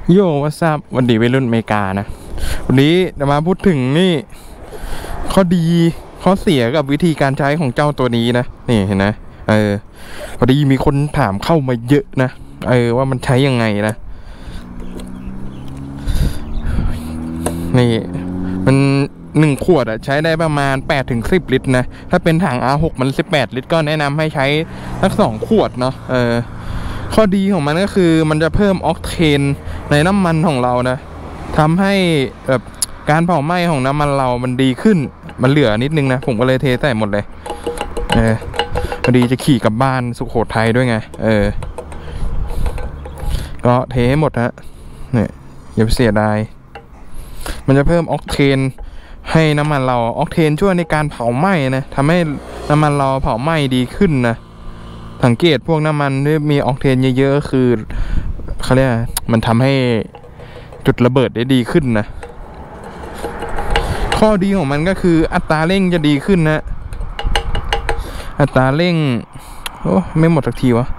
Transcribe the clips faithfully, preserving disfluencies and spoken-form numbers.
โย่วัสดุวันดีวัยรุ่นอเมริกานะวันนี้จะมาพูดถึงนี่ข้อดีข้อเสียกับวิธีการใช้ของเจ้าตัวนี้นะนี่เห็นนะเออพอดีมีคนถามเข้ามาเยอะนะเออว่ามันใช้ยังไงนะนี่มันหนึ่งขวดอะใช้ได้ประมาณแปดถึงสิบลิตรนะถ้าเป็นถัง อาร์ หก มันสิบแปดลิตรก็แนะนำให้ใช้สักสองขวดเนาะเออข้อดีของมันก็คือมันจะเพิ่มออกเทนในน้ำมันของเรานะทำให้แบบการเผาไหม้ของน้ำมันเรามันดีขึ้นมันเหลือนิดนึงนะผมก็เลยเทใส่หมดเลยเออพอดีจะขี่กลับบ้านสุโขทัยด้วยไงเออก็เทให้หมดนะเนี่ยอย่าไปเสียดายมันจะเพิ่มออกเทนให้น้ำมันเราออกเทนช่วยในการเผาไหม้นะทำให้น้ำมันเราเผาไหม้ดีขึ้นนะสังเกตพวกน้ำมันที่มีออกเทนเยอะๆคือเขาเรียกมันทำให้จุดระเบิดได้ดีขึ้นนะข้อดีของมันก็คืออัตราเร่งจะดีขึ้นนะอัตราเร่งโอ้ไม่หมดสักทีวะ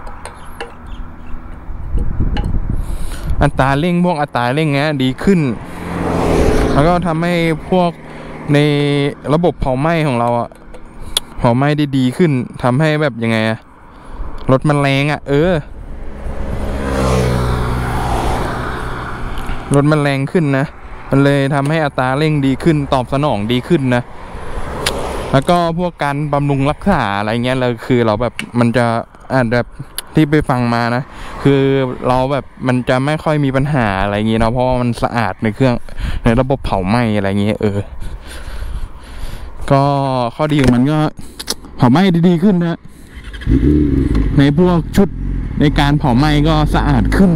อัตราเร่งพวกอัตราเร่งเงี้ยดีขึ้นแล้วก็ทำให้พวกในระบบเผาไหม้ของเราอะเผาไหม้ได้ดีขึ้นทำให้แบบยังไงอะรถมันแรงอะเออรถมันแรงขึ้นนะมันเลยทำให้อัตราเร่งดีขึ้นตอบสนองดีขึ้นนะแล้วก็พวกการบำรุงรักษาอะไรเงี้ยเราคือเราแบบมันจะอาจแบบที่ไปฟังมานะคือเราแบบมันจะไม่ค่อยมีปัญหาอะไรเงี้ยเนาะเพราะว่ามันสะอาดในเครื่องในระบบเผาไหม้อะไรเงี้ยเออก็ข้อดีของมันก็เผาไหม้ดีขึ้นนะในพวกชุดในการเผาไหม้ก็สะอาดขึ้น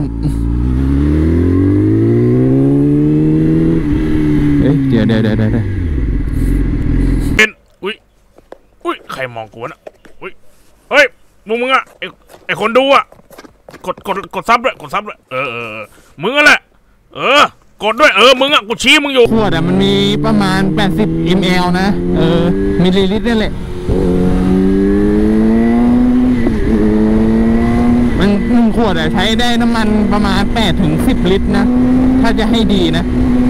เอ๊ะเดี๋ยวเดี๋ยวเดี๋ยวเดี๋ยวเป็นอุ้ยอุ้ยใครมองกูนะอุ้ยเฮ้ยมึงมึงอะไอไอคนดูอะกดกดกดซับด้วยกดซับด้วยเออเออมึงอะแหละเออกดด้วยเออมึงอะกูชี้มึงอยู่ขวดอะมันมีประมาณแปดสิบมิลลิลิตรนะเออมิลลิลิตรนี่แหละมันหนึ่งขวดอะใช้ได้น้ำมันประมาณแปดถึงสิบลิตรนะถ้าจะให้ดีนะ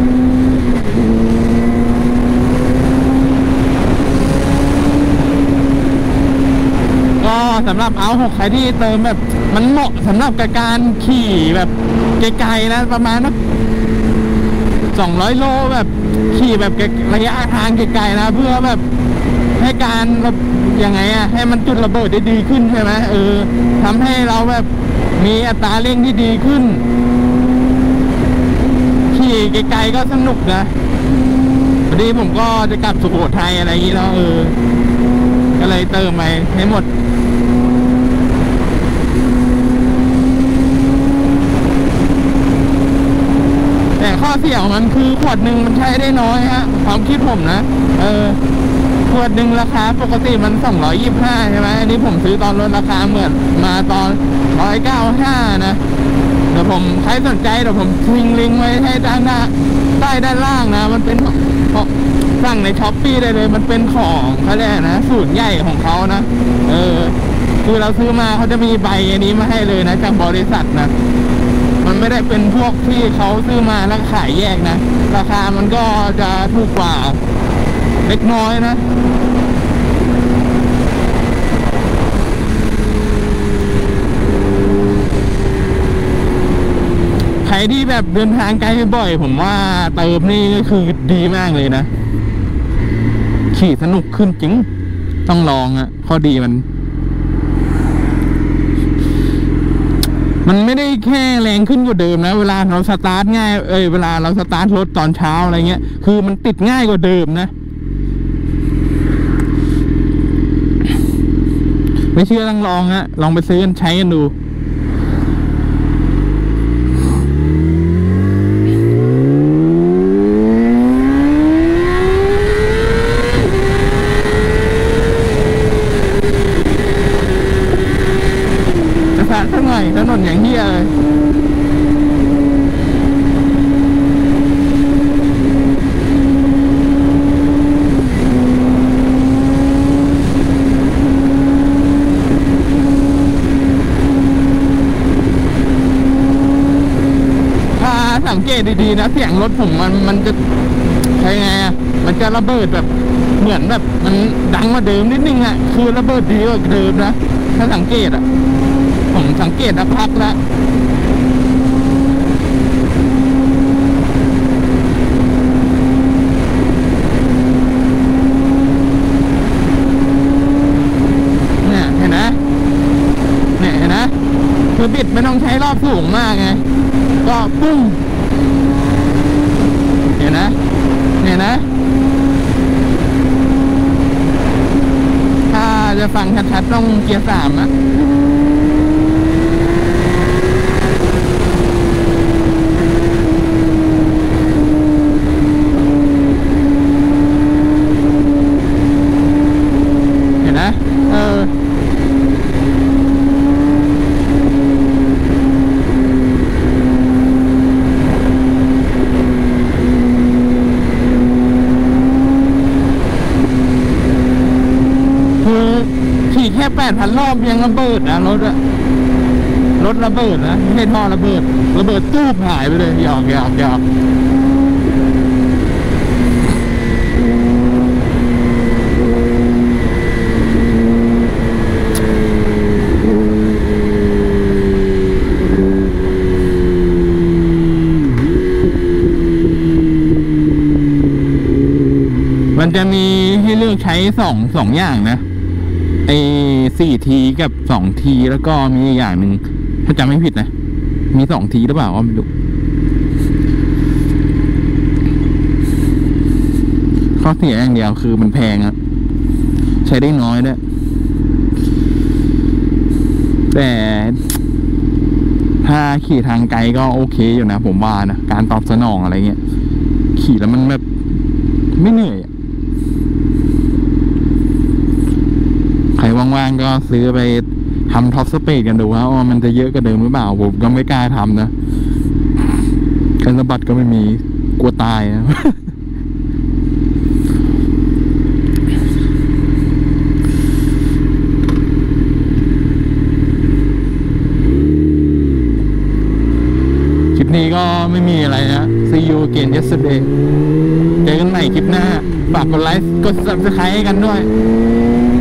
ก็สำหรับเอาหกใครที่เติมแบบมันเหมาะสำหรับกับการขี่แบบไกลๆนะประมาณนักสองร้อยโลแบบขี่แบบระยะทางไกลๆนะเพื่อแบบให้การแบบยังไงอะให้มันจุดระเบิดได้ดีขึ้นใช่ไหมเออทำให้เราแบบมีอัตราเร่งที่ดีขึ้นขี่ไกลๆก็สนุกนะพอดีผมก็จะกลับสุโขทัยอะไรอย่างนี้แล้วเออก็เลยเติมไปให้หมดแต่ข้อเสียของมันคือขวดหนึ่งมันใช้ได้น้อยฮะความคิดผมนะเออขวดหนึ่งราคาปกติมันสองร้อยยี่สิบห้าใช่ไหมอันนี้ผมซื้อตอนลดราคาเหมือนมาตอนร้อยเก้าห้านะเดี๋ยวผมใครสนใจเดี๋ยวผมทิ้งลิงก์ไว้ให้ด้านหน้าใต้ด้านล่างนะมันเป็นสั่งในช้อปปี้ได้เลยมันเป็นของเขาเรียกนะสูตรใหญ่ของเขานะเออคือเราซื้อมาเขาจะมีใบอันนี้มาให้เลยนะจากบริษัทนะมันไม่ได้เป็นพวกที่เขาซื้อมาแล้วขายแยกนะราคามันก็จะถูกกว่าเล็กน้อยนะใครที่แบบเดินทางไกลบ่อยผมว่าเติมนี่ก็คือดีมากเลยนะขี่สนุกขึ้นจริงต้องลองอะข้อดีมันมันไม่ได้แค่แรงขึ้นกว่าเดิมนะเวลาเราสตาร์ทง่ายเอ้ยเวลาเราสตาร์ทรถตอนเช้าอะไรเงี้ยคือมันติดง่ายกว่าเดิมนะไม่เชื่อต้องลองฮะลองไปซื้อกันใช้กันดูสักหน่อยถนนอย่างเฮียเลยสังเกตดีๆนะเสียงรถผมมันมันจะใช่ไงอ่ะมันจะระเบิดแบบเหมือนแบบมันดังกว่าเดิมนิดนึงอ่ะคือระเบิดดีกว่าเดิมนะถ้าสังเกตอ่ะผมสังเกตสักพักแล้วเนี่ยเห็นนะเนี่ยเห็นนะคือบิดไม่ต้องใช้รอบสูงมากไงก็ปุ้งเห็นนะเนี่ยนะถ้าจะฟังชัดๆต้องเกียร์สามนะเห็นนะเออขี่แค่แปดพันรอบยังระเบิดนะรถอะรถระเบิดนะไม่ใช่ท่อระเบิดระเบิดตู้หายไปเลยหยอกหยอกหยอกมันจะมีให้เลือกใช้สองสองอย่างนะไอ้สี่ทีกับสองทีแล้วก็มีอย่างหนึ่งถ้าจำไม่ผิดนะมีสองทีหรือเปล่าว่าไม่รู้ข้อเสียอย่างเดียวคือมันแพงอะใช้ได้น้อยด้วยแต่ถ้าขี่ทางไกลก็โอเคอยู่นะผมว่านะการตอบสนองอะไรเงี้ยขี่แล้วมันแบบไม่เหนื่อยใครว่างๆก็ซื้อไปทำท็อปสปีดกันดูว่ามันจะเยอะกว่าเดิมหรือเปล่าผมก็ไม่กล้าทำนะคันสะบัดก็ไม่มีกลัวตายนะคลิปนี้ก็ไม่มีอะไรนะ See you again yesterday เจอกันใหม่คลิปหน้าฝากกดไลค์กด Subscribe ให้กันด้วย